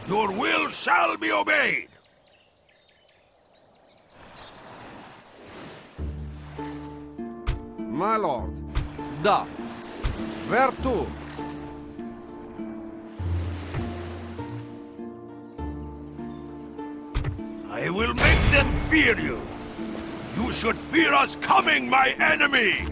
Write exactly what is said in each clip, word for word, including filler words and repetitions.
Your will shall be obeyed! My lord. Da. Where to? I will make them fear you. You should fear us coming, my enemy!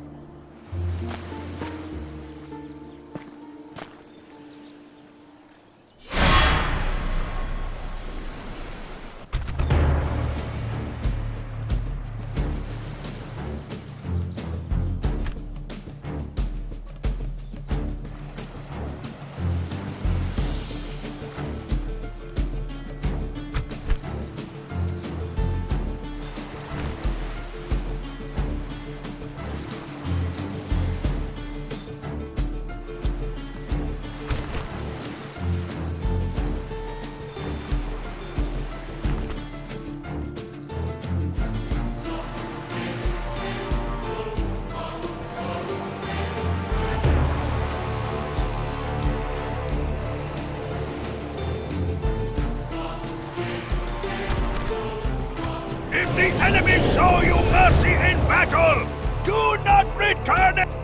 If the enemy show you mercy in battle, do not return it!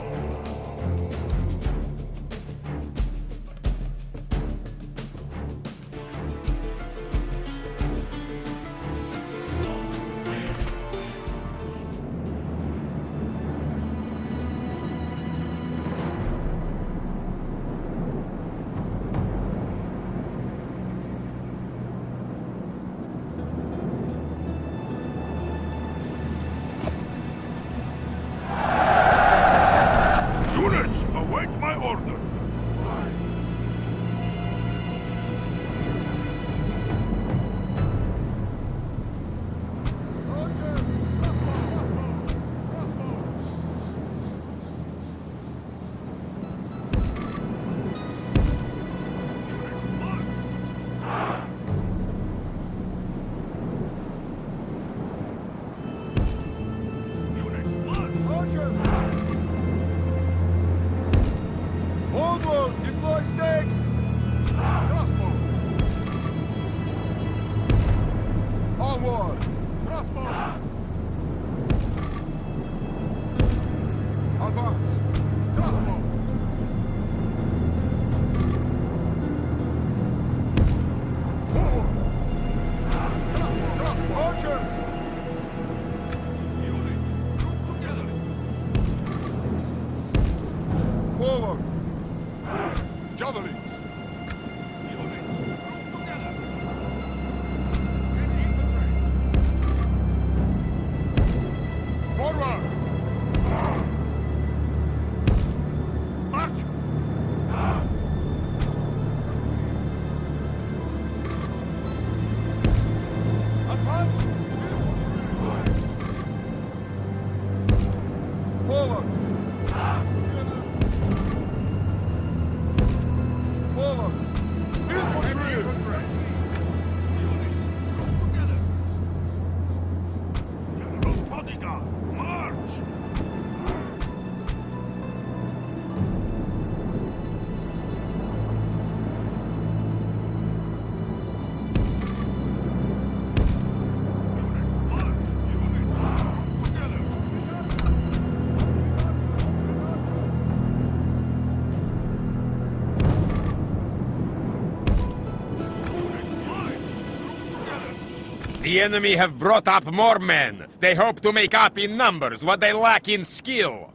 The enemy have brought up more men. They hope to make up in numbers what they lack in skill.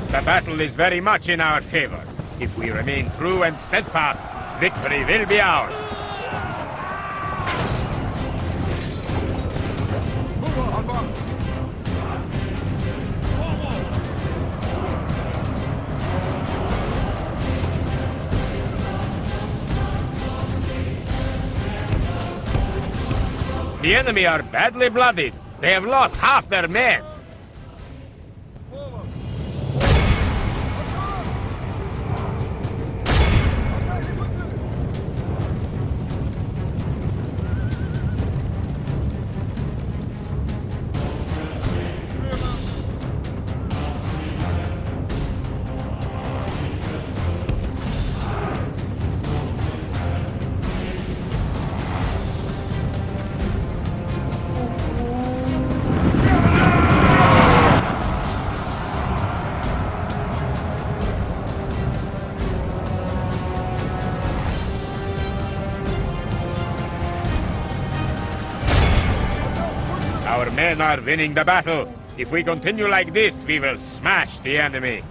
The battle is very much in our favor. If we remain true and steadfast, victory will be ours. The enemy are badly bloodied. They have lost half their men. Our men are winning the battle. If we continue like this, we will smash the enemy.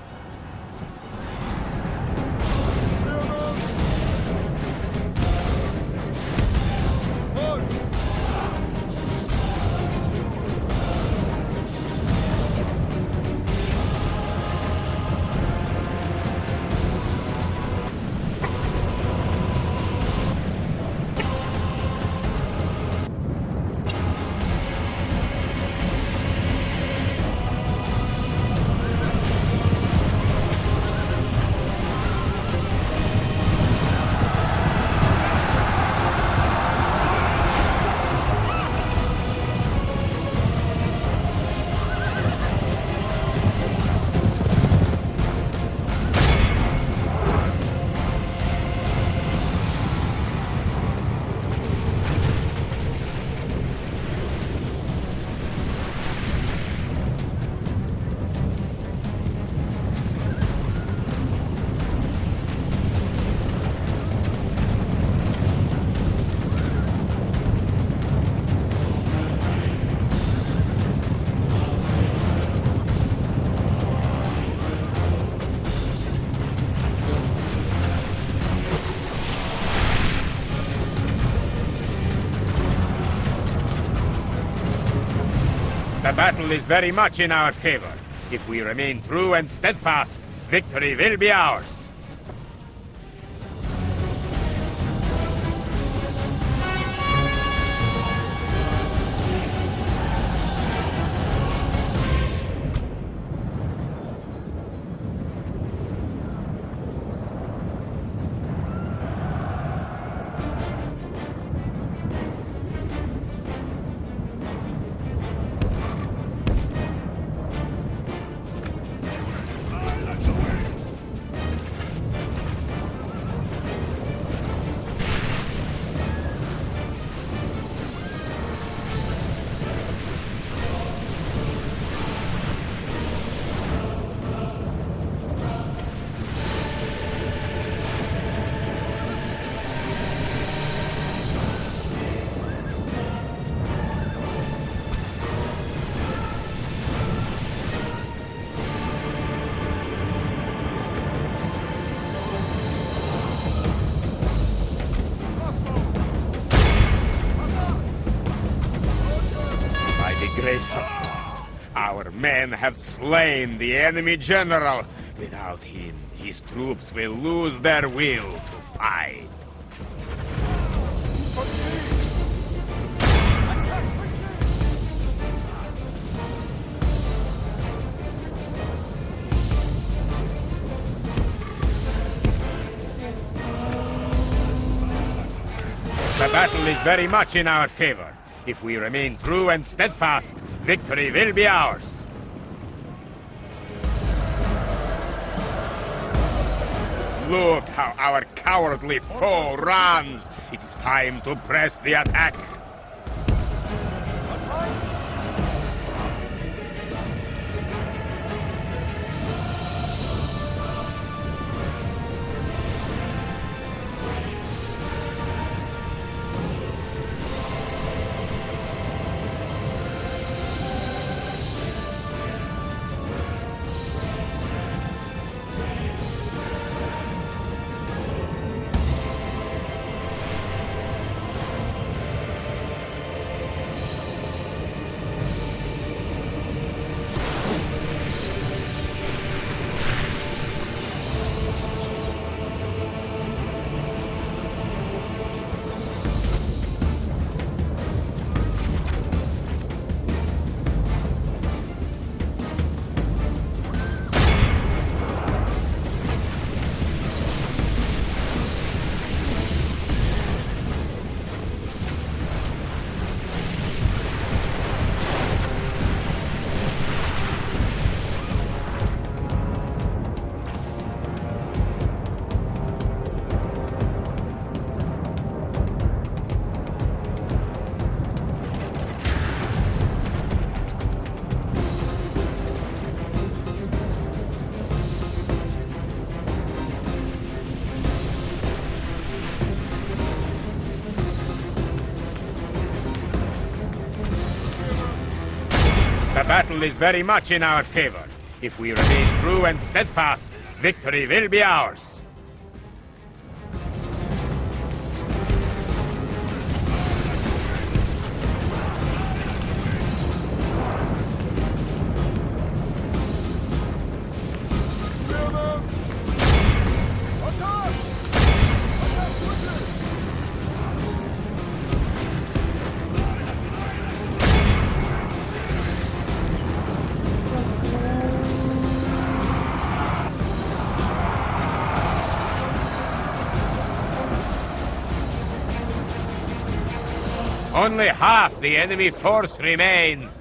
The battle is very much in our favor. If we remain true and steadfast, victory will be ours. Grace of God, our men have slain the enemy general. Without him, his troops will lose their will to fight. The battle is very much in our favor. If we remain true and steadfast, victory will be ours. Look how our cowardly foe runs. It is time to press the attack. The battle is very much in our favor. If we remain true and steadfast, victory will be ours. Only half the enemy force remains.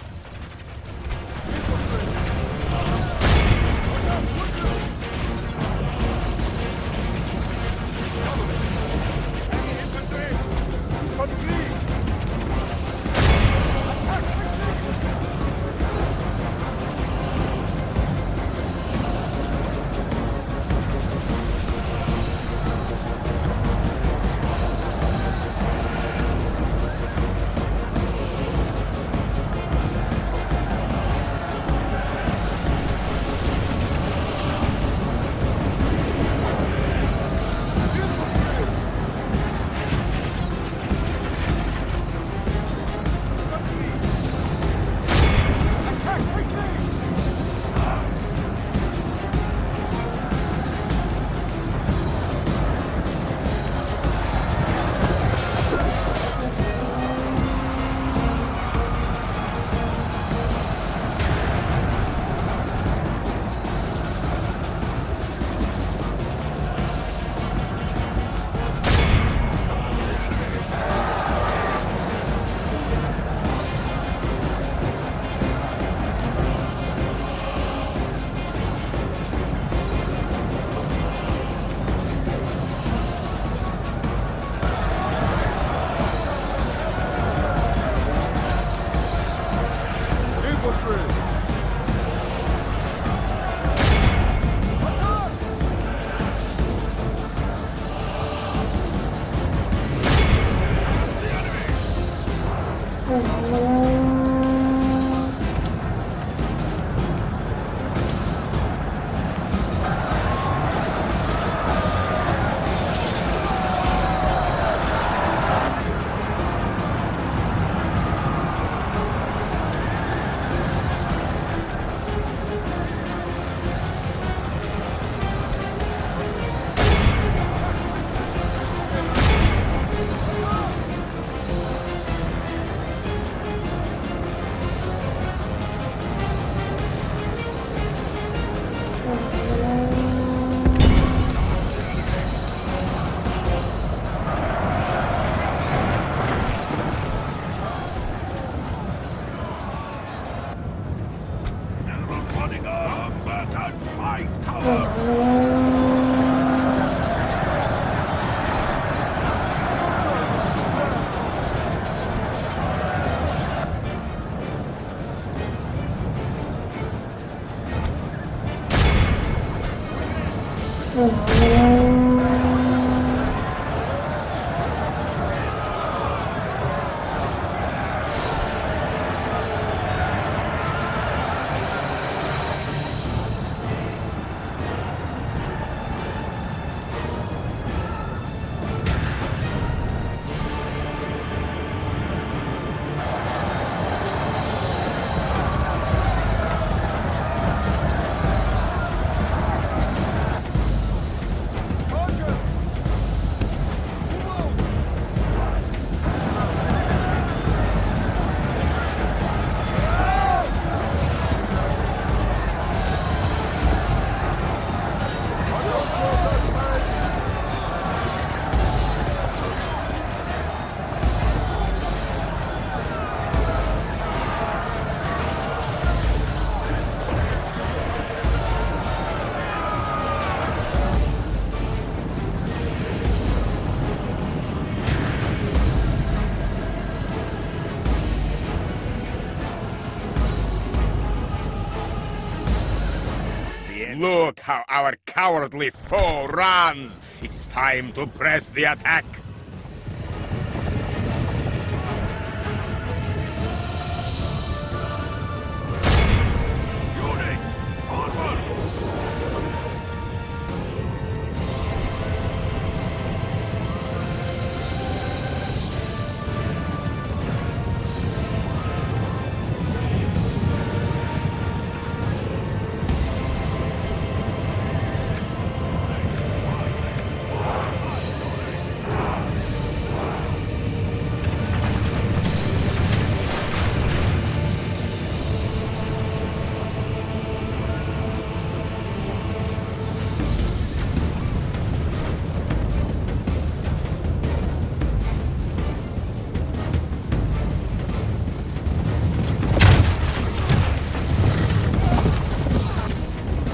Look how our cowardly foe runs! It is time to press the attack!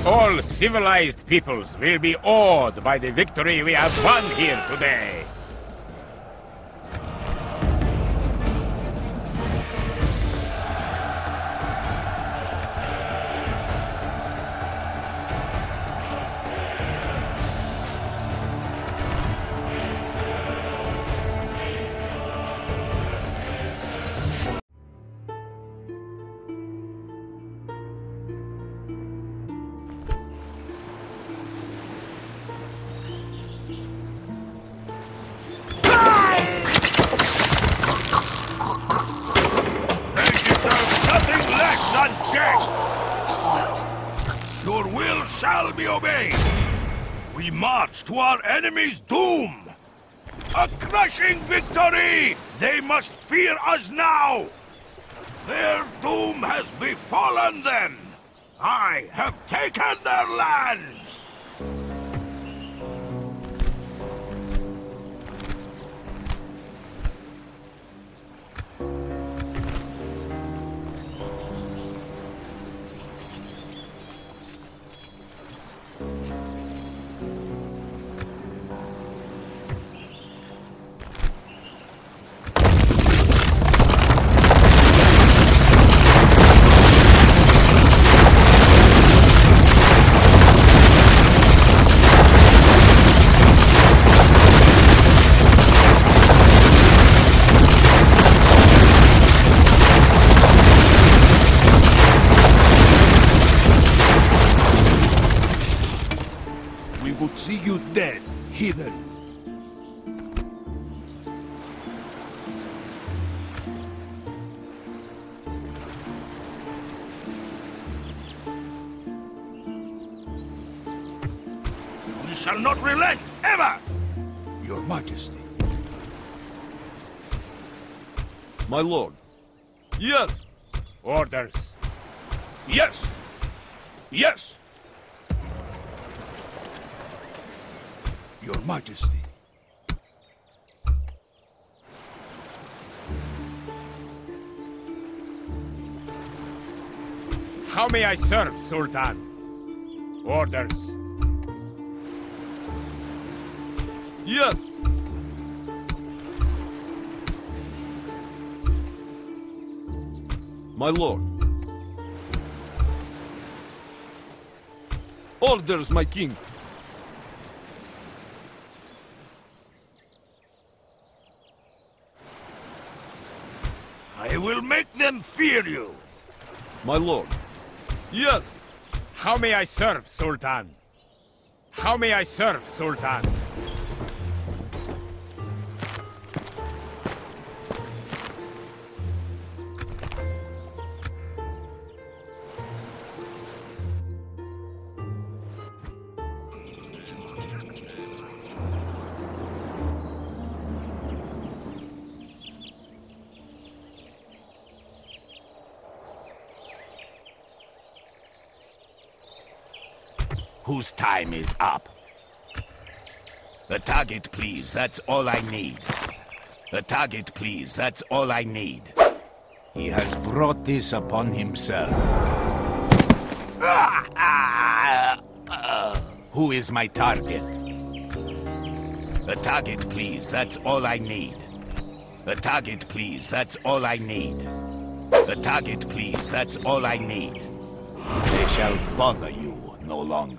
All civilized peoples will be awed by the victory we have won here today. Your will shall be obeyed. We march to our enemy's doom. A crushing victory! They must fear us now. Their doom has befallen them. I have taken their lands. See you dead, heathen. We shall not relent, ever! Your Majesty. My lord. Yes! Orders. Yes! Yes! Your Majesty. How may I serve, Sultan? Orders. Yes! My lord. Orders, my king. I will make them fear you. My lord. Yes! How may I serve, Sultan? How may I serve, Sultan? Whose time is up? The target, please. That's all I need. The target, please. That's all I need. He has brought this upon himself. Ah! Ah! Ah! Who is my target? The target, please. That's all I need. The target, please. That's all I need. The target, please. That's all I need. They shall bother you no longer.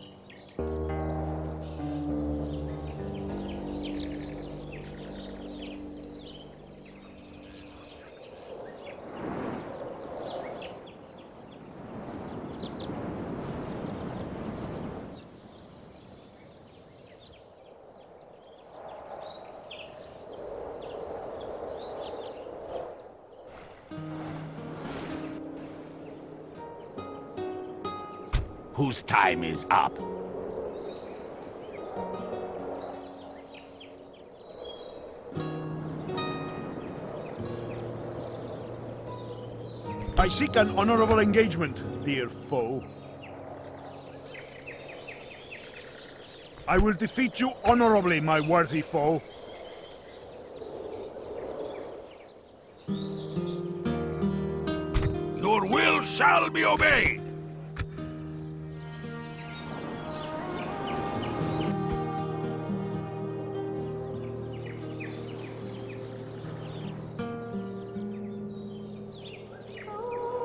Whose time is up? I seek an honorable engagement, dear foe. I will defeat you honorably, my worthy foe. Your will shall be obeyed.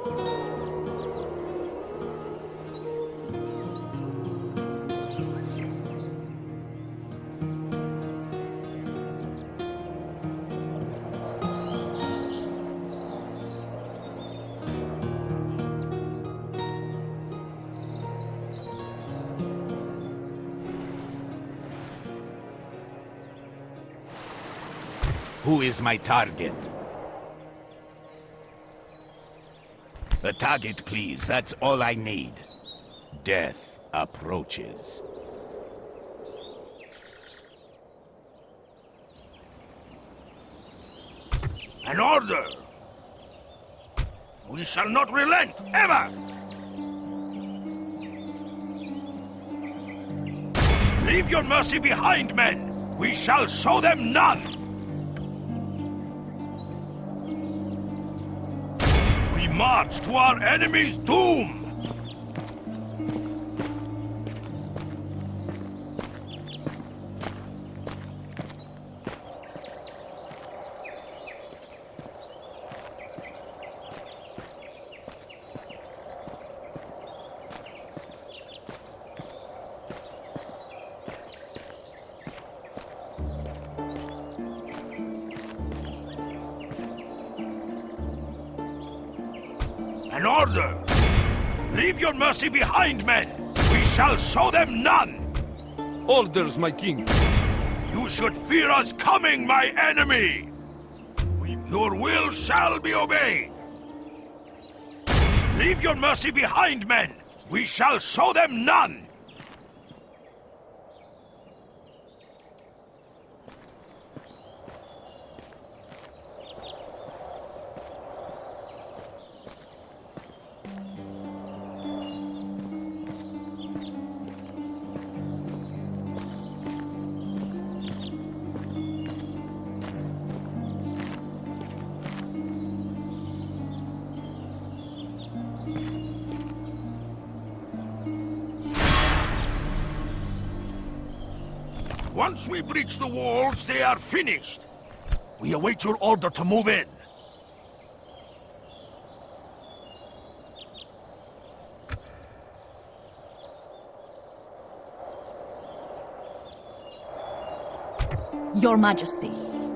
Who is my target? A target, please. That's all I need. Death approaches. An order! We shall not relent, ever! Leave your mercy behind, men! We shall show them none! We march to our enemy's doom! An order! Leave your mercy behind, men! We shall show them none! Orders, my king. You should fear us coming, my enemy! We, your will shall be obeyed! Leave your mercy behind, men! We shall show them none! Once we breach the walls, they are finished. We await your order to move in. Your Majesty.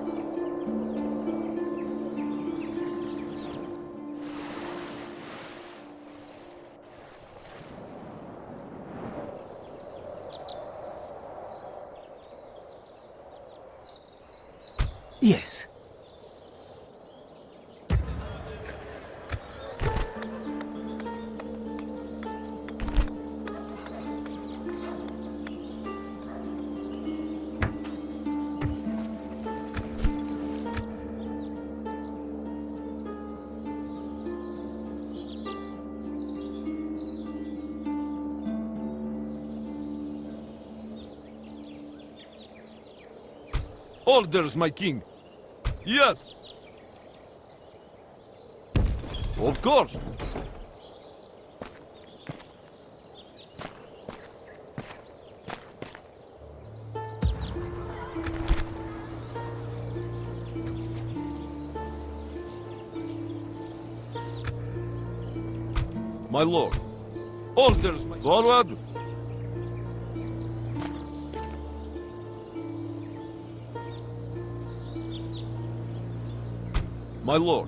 Yes. Orders, my king. Yes. Of course. My lord. Orders, my forward. My lord.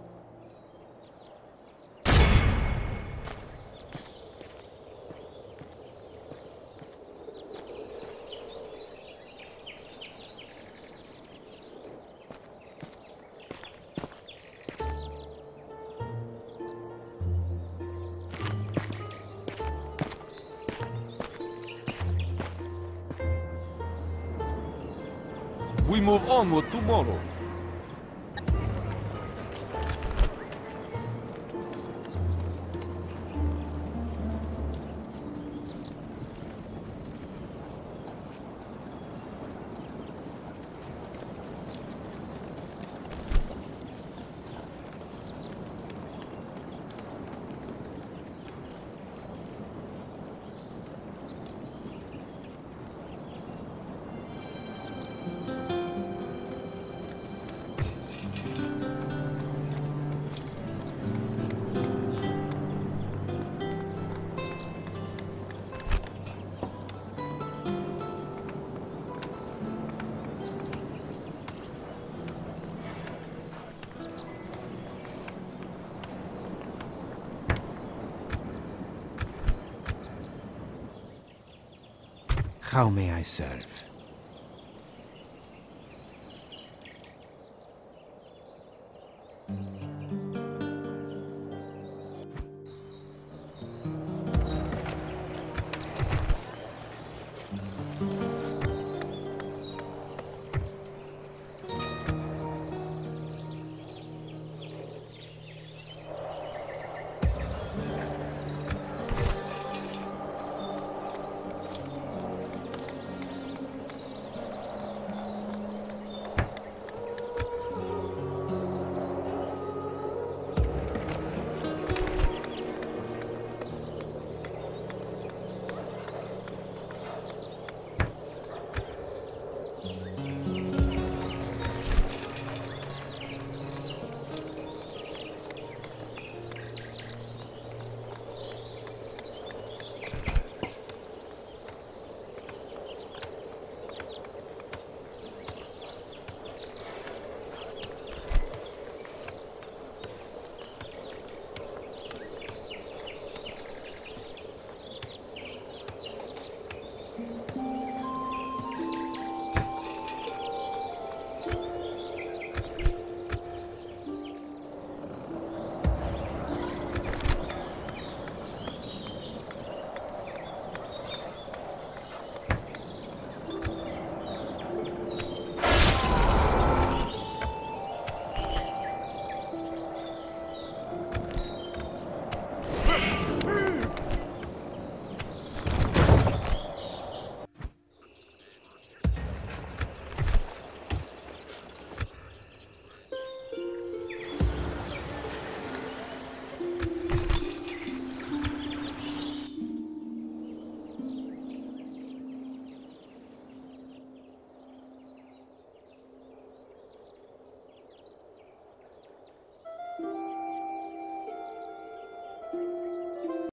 We move onward tomorrow. How may I serve?